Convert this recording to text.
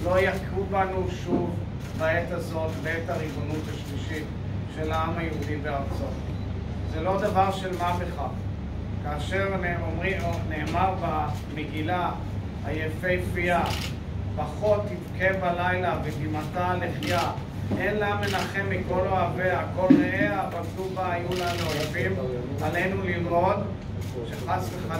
לא יכו בנו שוב בעת הזאת, בעת הריבונות השלישית של העם היהודי בארצו. זה לא דבר של מה בכך. כאשר נאמר במגילה היפהפייה, פחות תבכה בלילה ודמעתה לחיה, אין לה מנחם מכל אוהביה, כל רעיה בגדו בה היו לנו אויבים, עלינו ללמוד שחס וחלילה